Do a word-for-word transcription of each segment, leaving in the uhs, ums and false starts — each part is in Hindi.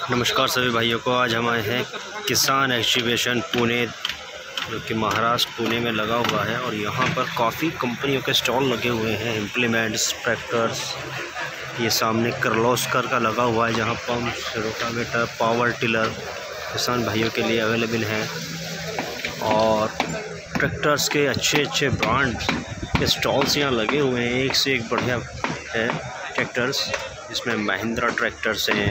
नमस्कार सभी भाइयों को। आज हम आए हैं किसान एग्जीबिशन पुणे, जो कि महाराष्ट्र पुणे में लगा हुआ है। और यहाँ पर काफ़ी कंपनियों के स्टॉल लगे हुए हैं, इम्प्लीमेंट्स, ट्रैक्टर्स। ये सामने किर्लोस्कर का लगा हुआ है, जहाँ पंप, रोटावेटर, पावर टिलर किसान भाइयों के लिए अवेलेबल हैं। और ट्रैक्टर्स के अच्छे अच्छे ब्रांड के स्टॉल्स यहाँ लगे हुए हैं, एक से एक बढ़िया है ट्रैक्टर्स। जिसमें महिंद्रा ट्रैक्टर्स हैं,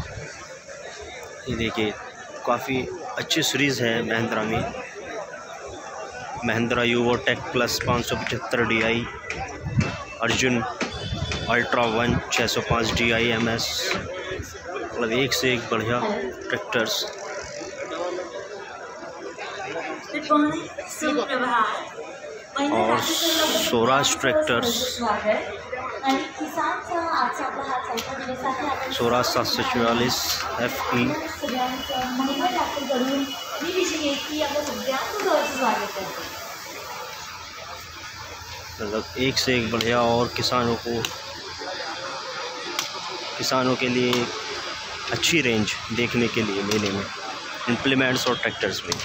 ये देखिए काफ़ी अच्छी सीरीज़ है महिंद्रा में। महिंद्रा यूवो टेक प्लस पाँच सौ पचहत्तर D I, Arjun ultra one छः सौ पाँच डी आई एम एस, मतलब एक से एक बढ़िया ट्रैक्टर्स। और स्वराज ट्रैक्टर्स, स्वराज सात सौ चौवालीस एफ ई, मतलब एक से एक बढ़िया। और किसानों को किसानों के लिए अच्छी रेंज देखने के लिए मेले में इम्प्लीमेंट्स और ट्रैक्टर्स में।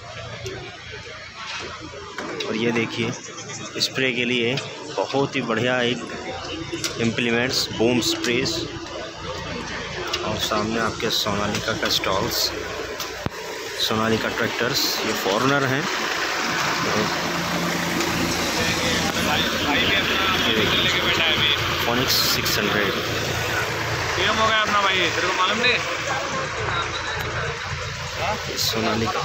और ये देखिए स्प्रे के लिए बहुत ही बढ़िया एक इम्प्लीमेंट्स, बूम स्प्रेस। और सामने आपके सोनालिका का स्टॉल्स, सोनालिका ट्रैक्टर्स। ये फॉरेनर हैं। फोनिक्स सिक्स हंड्रेड हो गया अपना भाई, तेरे को मालूम नहीं? सोनालिका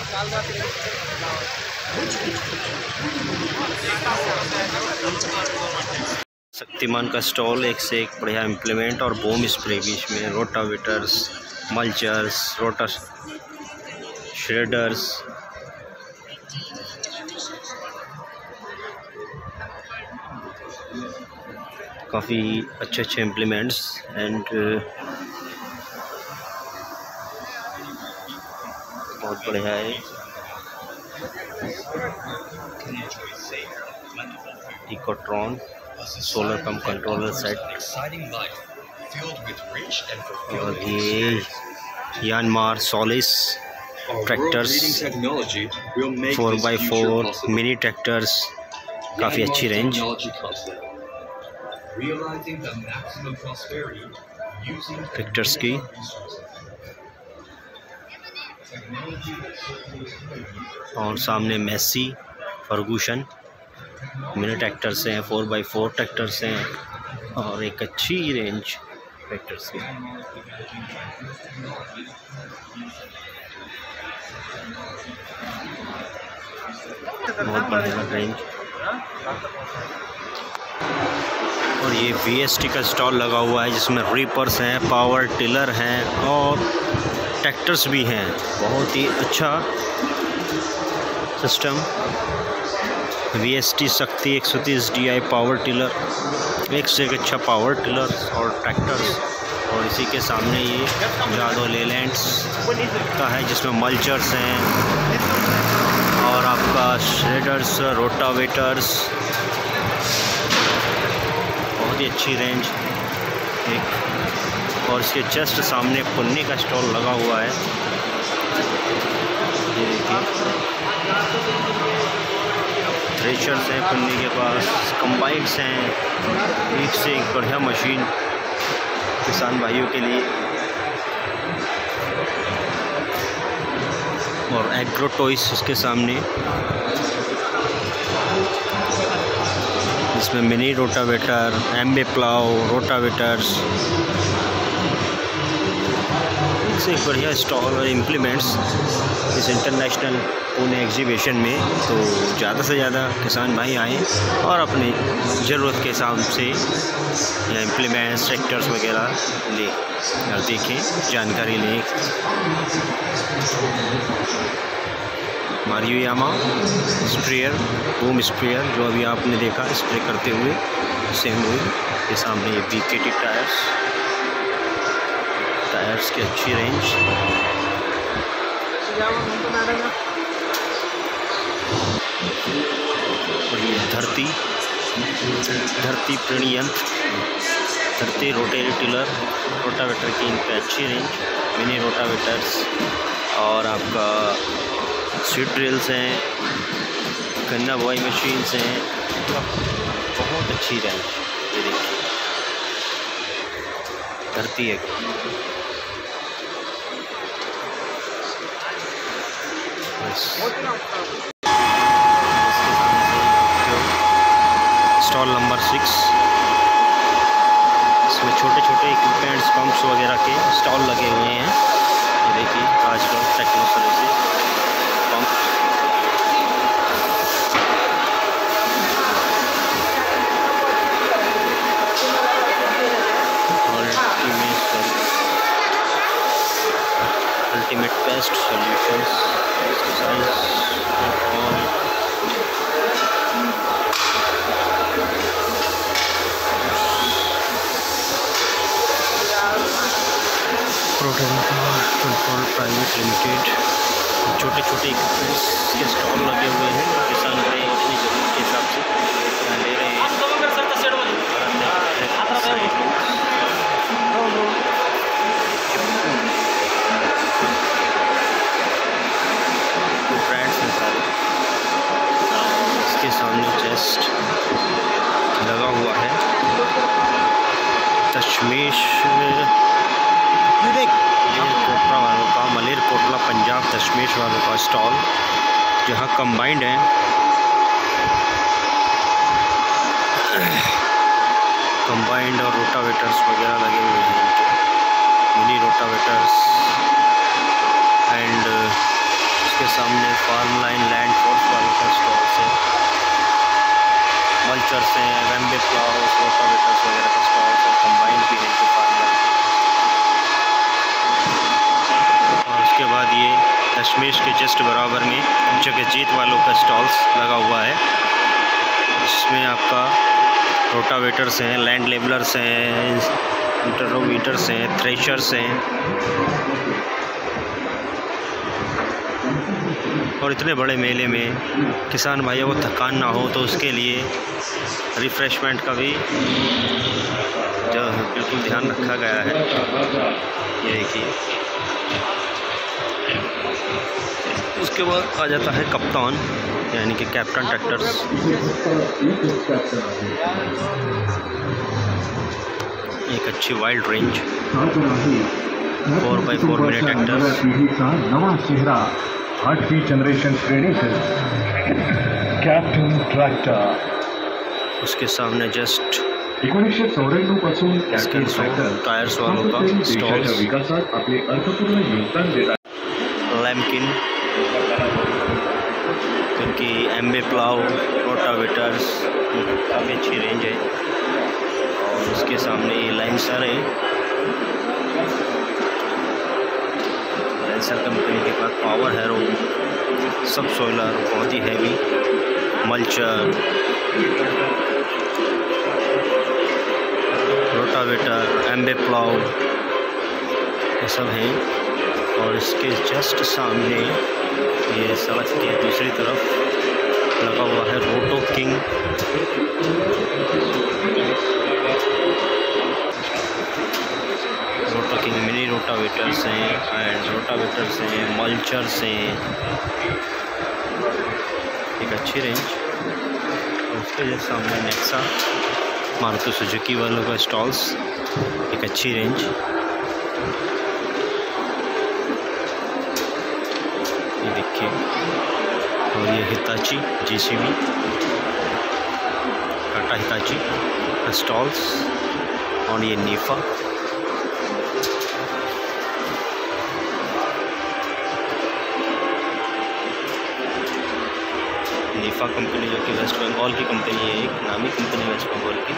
शक्तिमान का स्टॉल, एक से एक बढ़िया इम्प्लीमेंट और बूम स्प्रे। बीच में रोटावेटर्स, मल्चर्स, रोटर श्रेडर्स, काफ़ी अच्छे अच्छे इम्प्लीमेंट्स एंड बहुत बढ़िया है। Ecotron solar pump controller set. और ये Yanmar Solis tractors, four by four mini tractors, काफ़ी अच्छी रेंज। ट्रैक्टर्स की और सामने मेसी, फर्गूसन मिनी ट्रैक्टर्स हैं, फोर बाई फोर ट्रैक्टर्स हैं और एक अच्छी रेंज ट्रैक्टर्स की। बहुत बढ़िया रेंज। और ये वी एस टी का स्टॉल लगा हुआ है, जिसमें रीपर्स हैं, पावर टिलर हैं और ट्रैक्टर्स भी हैं। बहुत ही अच्छा सिस्टम। वी एस टी शक्ति एक सौ तीस डी आई पावर टिलर, एक से एक अच्छा पावर टिलर और ट्रैक्टर्स। और इसी के सामने ये जादो लेलैंड्स का है, जिसमें मल्चर्स हैं और आपका श्रेडर्स, रोटावेटर्स, बहुत ही अच्छी रेंज एक। और इसके जस्ट सामने पुन्नी का स्टॉल लगा हुआ है, ये देखिए थ्रेशर्स हैं पुन्नी के पास, कंबाइंड्स हैं, एक से एक बढ़िया मशीन किसान भाइयों के लिए। और एग्रो टॉयस उसके सामने, इसमें mini rotavator, M B plough, rotavators, से एक बढ़िया स्टॉल और इम्प्लीमेंट्स इस इंटरनेशनल पुणे एग्जीबिशन में। तो ज़्यादा से ज़्यादा किसान भाई आएँ और अपनी ज़रूरत के हिसाब से या इम्प्लीमेंट्स, ट्रैक्टर्स वगैरह ले और देखें, जानकारी लें। मारुयामा स्प्रेयर, बूम स्प्रेयर, जो अभी आपने देखा स्प्रे करते हुए, सेम वही के सामने। ये बी के टी टायर्स, टायर्स की अच्छी रेंज। और ये धरती धरती प्रणयंत्र धरती रोटेरी टिलर रोटावेटर की इन पे अच्छी रेंज, मिनी रोटावेटर्स और आपका सीड ड्रिल्स हैं, गन्ना बुआई मशीन्स हैं, बहुत अच्छी रेंज। ये देखिए धरती है स्टॉल नंबर सिक्स। इसमें छोटे छोटे इक्विपमेंट्स पंप्स वगैरह के स्टॉल लगे हुए हैं। ये देखिए आजकल techno services pump, ultimate pest solutions, protein control private limited. छोटे छोटे इक्विपमेंट्स के स्टॉल लगे हुए हैं। किसान भाई अपनी ज़रूरत के हिसाब से ले रहे हैं। ब्रांड्स हैं सारे। इसके सामने चेस्ट लगा हुआ है। दशमेश कोटला वालों का, मलेर कोटला पंजाब दशमेश वालों का स्टॉल, जहां कंबाइंड है कंबाइंड और रोटावेटर्स वगैरह लगे हुए हैं, मिनी रोटावेटर्स एंड उसके सामने फार्म लाइन लैंड फोर्स वालों का स्टॉल है, मल्चर्स हैं, एम्बे प्लाउस, रोटावेटर्स वगैरह का स्टॉल है, कंबाइंड भी है फार्म लाइन। और उसके बाद ये दशमेश के जस्ट बराबर में जगजीत वालों का स्टॉल्स लगा हुआ है। इसमें आपका रोटावेटर्स हैं, लैंड लेबलर्स हैं, इंटरोमीटर्स हैं, थ्रेशर्स हैं और इतने बड़े मेले में किसान भाइयों को थकान ना हो तो उसके लिए रिफ़्रेशमेंट का भी जो बिल्कुल ध्यान रखा गया है। ये देखिए, उसके बाद आ जाता है कप्तान यानी कि कैप्टन ट्रैक्टर्स। एक अच्छी wild range four by four mini tractors, नवा चेहरा आठवीं जनरेशन श्रेणी से कॅप्टन ट्रॅक्टर। उसके सामने जस्ट एकोणीसशे चौऱ्याण्णव पासून कॅप्टन ट्रॅक्टर टायर्स वालों का स्टॉल्स, विकासात आपले अर्थपूर्ण योगदान देत आहे। लैम्किन क्योंकि एम्बे प्लाउ, रोटावेटर्स काफ़ी अच्छी रेंज है। और उसके सामने ये लाइनसर है, लाइनसर कंपनी के पास पावर हैरो, सब सोलर, बहुत ही heavy mulcher, rotavator, M B plough, ये सब हैं। और इसके जस्ट सामने ये सड़क के दूसरी तरफ लगा हुआ है रोटो किंग। रोटो किंग मिनी रोटावेटर्स हैं एंड रोटावेटर्स हैं, मल्चर्स हैं, एक अच्छी रेंज। उसके जस्ट सामने नेक्सा मारुति सुजुकी वालों का स्टॉल्स, एक अच्छी रेंज। ये देखिए, और ये Hitachi JCB, Tata Hitachi stalls, और ये नीफा, नीफा कंपनी जो कि वेस्ट बंगाल की कंपनी है, एक नामी कंपनी वेस्ट बंगाल की।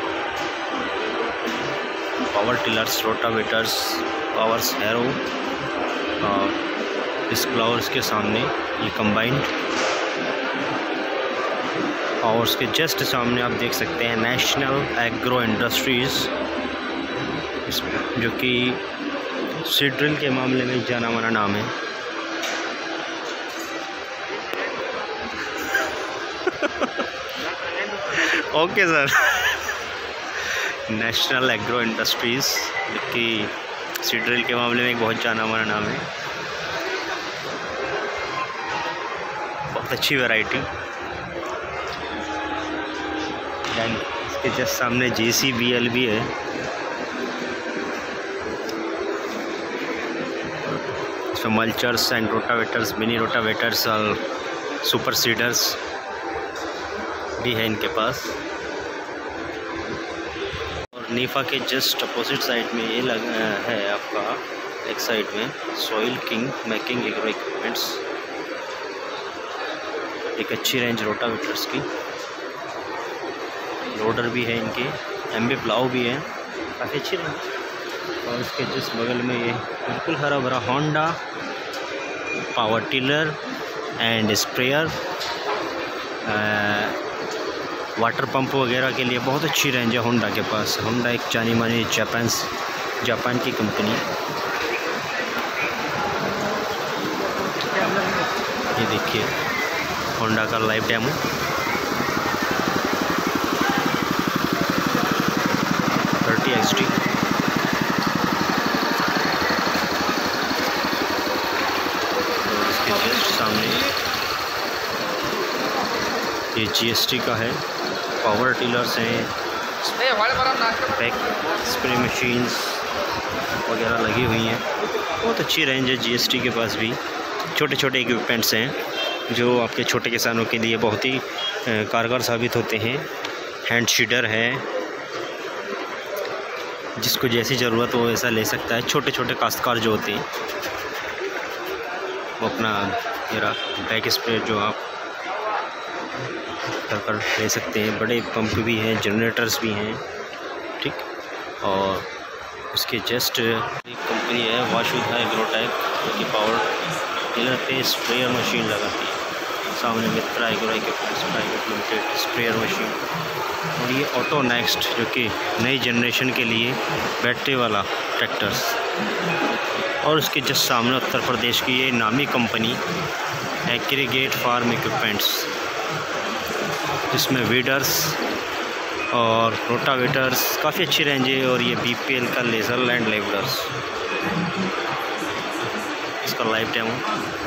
Power tillers, rotavators, powers harrow और इस फ्लावर्स के सामने ये कंबाइंड। और उसके जस्ट सामने आप देख सकते हैं नेशनल एग्रो इंडस्ट्रीज़, जो कि सीड ड्रिल के मामले में जाना माना नाम है। Okay sir, national agro industries, जो कि सीड्रिल के मामले में एक बहुत जाना माना नाम है। बहुत अच्छी वैरायटी। एंड इसके जस्ट सामने जे सी बी एल भी है। इसमें मल्चर्स एंड रोटावेटर्स, मिनी रोटावेटर्स और सुपर सीडर्स भी है इनके पास। और नीफा के जस्ट अपोजिट साइड में ये लग है आपका एक साइड में soil king making agro equipments, एक अच्छी रेंज रोटावेटर्स की। लोडर भी है इनके, एम बी प्लाव भी है, काफ़ी अच्छी रेंज। और इसके जिस बगल में ये बिल्कुल हरा भरा Honda power tiller and sprayer, water pump वगैरह के लिए बहुत अच्छी रेंज है होंडा के पास। होंडा एक जानी मानी जापान जापान की कंपनी। ये देखिए होंडा का live demo. Thirty X T. और इसके जस्ट सामने ये जी एस टी का है। पावर टिलर्स हैं, बैक स्प्रे मशीन्स वगैरह लगी हुई हैं। बहुत अच्छी रेंज है जी एस टी के पास भी। छोटे छोटे इक्विपमेंट्स हैं जो आपके छोटे किसानों के लिए बहुत ही कारगर साबित होते हैं। हैंड सीडर है, जिसको जैसी ज़रूरत हो वैसा ले सकता है। छोटे छोटे काश्तकार जो होते हैं वो अपना मेरा बैक स्प्रे जो आप कर कर ले सकते हैं। बड़े पंप भी हैं, जनरेटर्स भी हैं, ठीक। और उसके जस्ट एक कंपनी है वाशुधा एग्रोटेक, जो कि पावर टिलर पे स्प्रेयर मशीन लगाती है। सामने Mitra agro equipments private limited sprayer machine. और ये ऑटो नेक्स्ट, जो कि नई जनरेशन के लिए बैटरी वाला ट्रैक्टर्स। और उसके जस्ट सामने उत्तर प्रदेश की ये नामी कंपनी एग्रीगेट फार्म इक्विपमेंट्स, जिसमें वीडर्स और रोटावेटर्स काफ़ी अच्छी रेंज है। और ये बी पी एल का लेज़र लैंड लेवलर्स, इसका लाइव डेमो।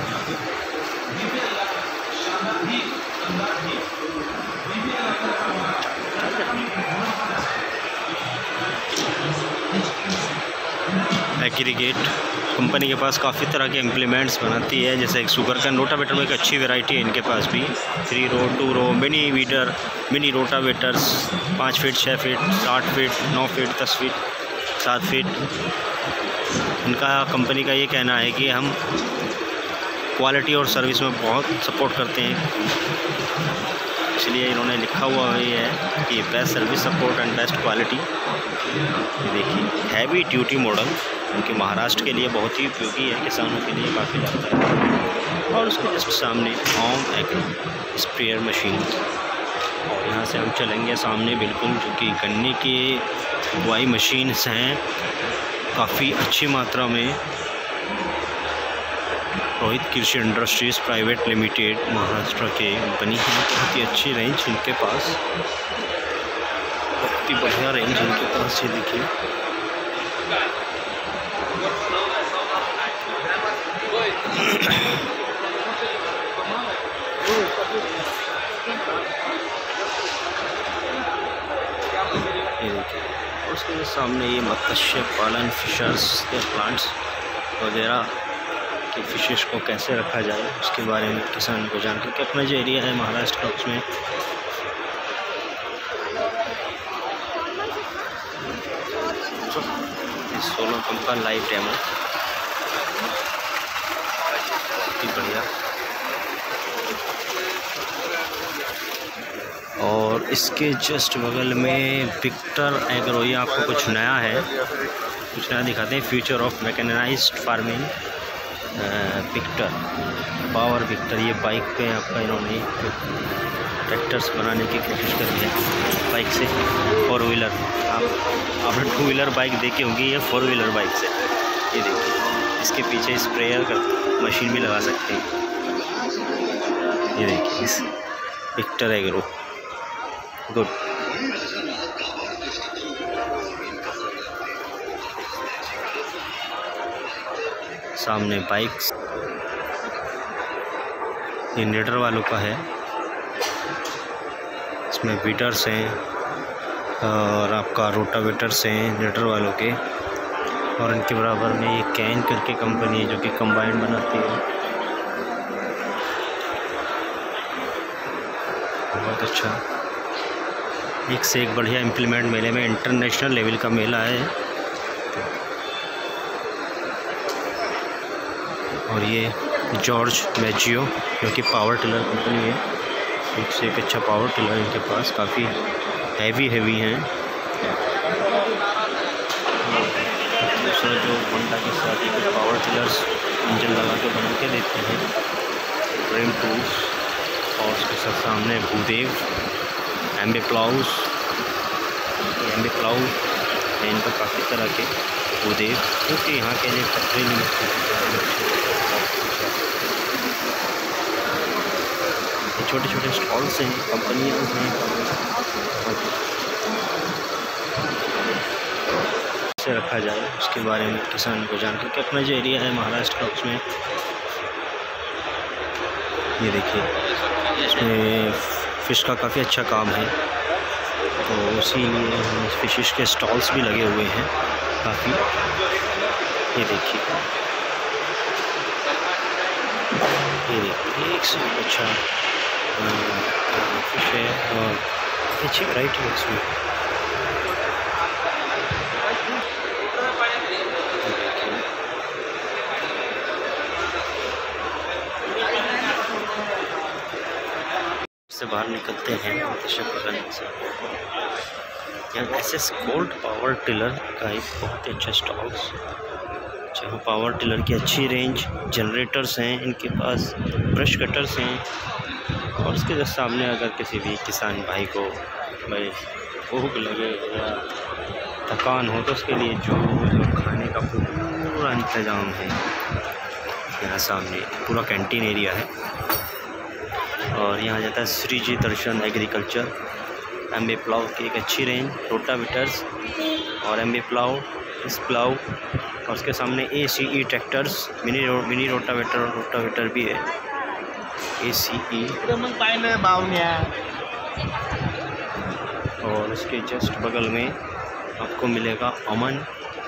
एग्रीगेट कंपनी के पास काफ़ी तरह के इम्प्लीमेंट्स बनाती है, जैसे एक शुगर कैन रोटावेटर में एक अच्छी वैरायटी है इनके पास भी। Three row, two row, mini weeder, mini rotavators, पाँच फीट, छः फीट, आठ फीट, नौ फीट, दस फीट, सात फीट। इनका कंपनी का ये कहना है कि हम क्वालिटी और सर्विस में बहुत सपोर्ट करते हैं, इसलिए इन्होंने लिखा हुआ ये है कि best service support and best quality. ये देखिए हैवी ड्यूटी मॉडल, क्योंकि महाराष्ट्र के लिए बहुत ही उपयोगी है, किसानों के लिए काफ़ी लाभदायक है। और उसके जस्ट सामने होम एग्रो स्प्रेयर मशीन। और यहाँ से हम चलेंगे सामने बिल्कुल, जो कि गन्ने की बुआई मशीन्स हैं काफ़ी अच्छी मात्रा में। रोहित कृषि इंडस्ट्रीज़ प्राइवेट लिमिटेड महाराष्ट्र के कंपनी है। बहुत ही अच्छी रेंज इनके पास, बहुत ही बढ़िया रेंज इनके पास। ये देखिए ये देखिए। और उसके सामने ये मत्स्य पालन फिशर्स के प्लांट्स वगैरह कि फिशेस को कैसे रखा जाए उसके बारे में किसान को जान, क्योंकि अपना जो एरिया है महाराष्ट्र का, उसमें सोलर पंप का लाइव डेमो बहुत ही बढ़िया। और इसके जस्ट बगल में विक्टर एग्रो, ये आपको कुछ नया है, कुछ नया दिखाते हैं। Future of mechanised farming Victor, power Victor. ये बाइक पे आपका इन्होंने ट्रैक्टर्स बनाने की कोशिश करी है बाइक से। फोर व्हीलर, आप आपने टू व्हीलर बाइक देखी होगी, ये फोर व्हीलर बाइक से। ये देखिए इसके पीछे स्प्रेयर का मशीन भी लगा सकते हैं। ये देखिए इस विक्टर एग्रो, गुड। सामने बाइक्स, ये नीडर वालों का है। इसमें वीडर्स हैं और आपका रोटावेटर्स हैं नीडर वालों के, और इनके बराबर में ये कैन करके कंपनी है जो कि कंबाइन बनाती है। बहुत अच्छा, एक से एक बढ़िया इम्प्लीमेंट मेले में, इंटरनेशनल लेवल का मेला है। और ये जॉर्ज मैजियो जो कि पावर टिलर कंपनी है, एक से एक अच्छा पावर टिलर इनके पास, काफ़ी हैवी हैवी हैं। दूसरा जो होंडा के साथ ही कुछ पावर टिलर्स इंजन लगा के बना के देते हैं, ड्रीम टूल्स, और उसके साथ सामने Bhudev, M B ploughs, M B ploughs है इनका, काफ़ी तरह के भूदेव, क्योंकि यहाँ के लिए फैक्ट्री छोटे छोटे स्टॉल्स हैं, कंपनियाँ हैं। से रखा जाए उसके बारे में किसान को जान, क्योंकि अपना जो एरिया है महाराष्ट्र का, उसमें ये देखिए इसमें फ़िश का काफ़ी अच्छा काम है, तो इसीलिए फिशिश के स्टॉल्स भी लगे हुए हैं काफ़ी। ये देखिए ये देखिए एक से अच्छा फिश है और अच्छी वैरायटी है इसमें। से बाहर निकलते हैं से। यहाँ S S gold power tiller का एक बहुत ही अच्छा स्टॉल्स, जहाँ पावर टिलर की अच्छी रेंज, जनरेटर्स हैं इनके पास, ब्रश कटर्स हैं, और उसके जस्ट सामने अगर किसी भी किसान भाई को भाई भूख लगे या थकान हो तो उसके लिए जो खाने का पूरा इंतज़ाम है। यहाँ सामने पूरा कैंटीन एरिया है, और यहाँ जाता है Shri ji Darshan agriculture, M B plough की एक अच्छी रेंज, रोटावेटर्स और एम्बे प्लाव, इस प्लाव, और उसके सामने A C E tractors, mini row, mini rotavator और रोटावेटर भी है, ए सी ई। और इसके जस्ट बगल में आपको मिलेगा अमन,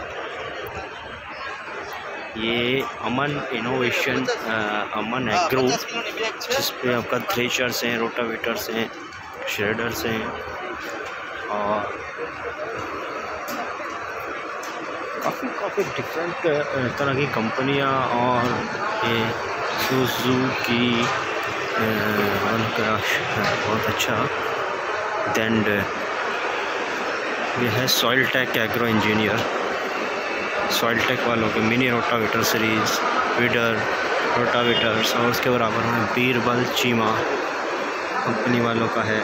ये अमन इनोवेशन, अमन एग्रो, जिसपे आपका थ्रेशर्स हैं, रोटावेटर्स हैं, श्रेडर्स हैं, और काफ़ी काफ़ी डिफरेंट तरह की कंपनियां, और ये सुजुकी उनका बहुत अच्छा। दैन ये है soil tech agro engineer, soil tech वालों के mini rotavator series, weeder rotavators, और उसके बराबर में बीरबल चीमा कंपनी वालों का है,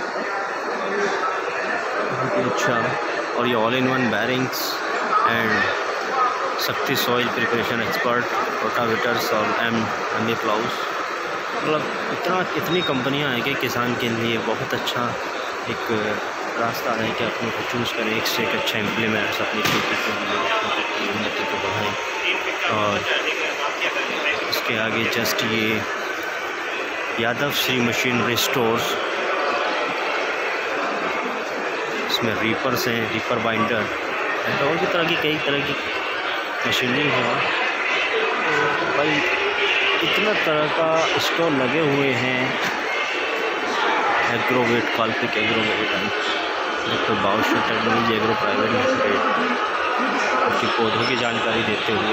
बहुत ही अच्छा। और ये all in one bearings and Shakti soil preparation expert, rotavators और एम एम ए प्लाउज, मतलब इतना इतनी कंपनियां हैं कि किसान के लिए बहुत अच्छा एक रास्ता है कि अपने को चूज़ करें, एक से एक अच्छा इम्प्लीमेंट्स अपनी खेती के लिए उन्नति को बढ़ाएँ। और उसके आगे जस्ट ये यादव श्री मशीनरी स्टोर्स, इसमें रीपर्स हैं, रीपर बाइंडर, और भी तरह की कई तरह की मशीनरी है। तो भाई इतना तरह का स्टॉल लगे हुए हैं। एग्रोवेट, काल्पिक एग्रोवेट, डॉक्टर बाउशर टेक्नोलॉजी एग्रो प्राइवेट लिमिटेड, उनकी पौधों की जानकारी देते हुए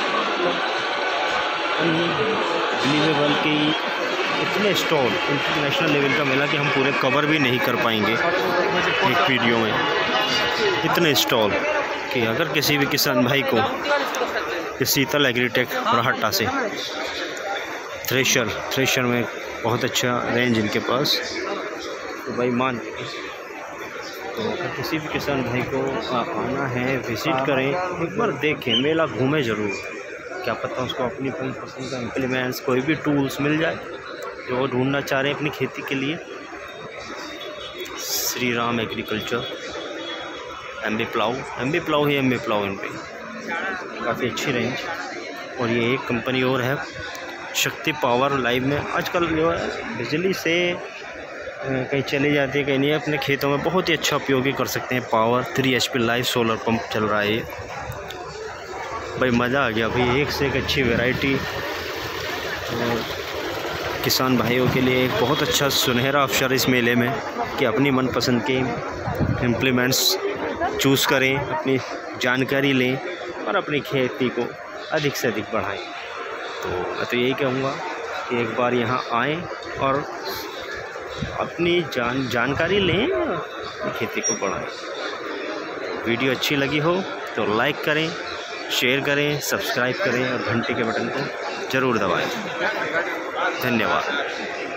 अनबिलीवेबल की इतने स्टॉल, इंटरनेशनल लेवल का मेला कि हम पूरे कवर भी नहीं कर पाएंगे एक वीडियो में। इतने स्टॉल कि अगर किसी भी किसान भाई को शीतल एग्रीटेक राहटा से थ्रेशर थ्रेशर में बहुत अच्छा रेंज इनके पास, तो भाई मान तो अगर किसी भी किसान भाई को आना है, विज़िट करें, एक बार देखें, मेला घूमें ज़रूर, क्या पता उसको अपनी कोई पसंद का इम्प्लीमेंट्स, कोई भी टूल्स मिल जाए जो वो ढूंढना चाह रहे हैं अपनी खेती के लिए। Shri Ram agriculture, M B plough, M B plough ही एम्बे प्लाउ, इन पर काफ़ी अच्छी रेंज। और ये एक कंपनी और है शक्ति पावर लाइव में। आजकल जो है बिजली से कहीं चली जाती है कहीं नहीं, अपने खेतों में बहुत ही अच्छा उपयोगी कर सकते हैं। Power three H P live solar pump चल रहा है ये भाई, मज़ा आ गया भाई। एक से एक अच्छी वैरायटी किसान भाइयों के लिए एक बहुत अच्छा सुनहरा अवसर इस मेले में कि अपनी मनपसंद के इम्प्लीमेंट्स चूज़ करें, अपनी जानकारी लें और अपनी खेती को अधिक से अधिक बढ़ाएं। तो मैं तो यही कहूँगा कि एक बार यहाँ आएँ और अपनी जान जानकारी लें और अपनी खेती को बढ़ाएं। वीडियो अच्छी लगी हो तो लाइक करें, शेयर करें, सब्सक्राइब करें और घंटी के बटन को ज़रूर दबाएं। धन्यवाद।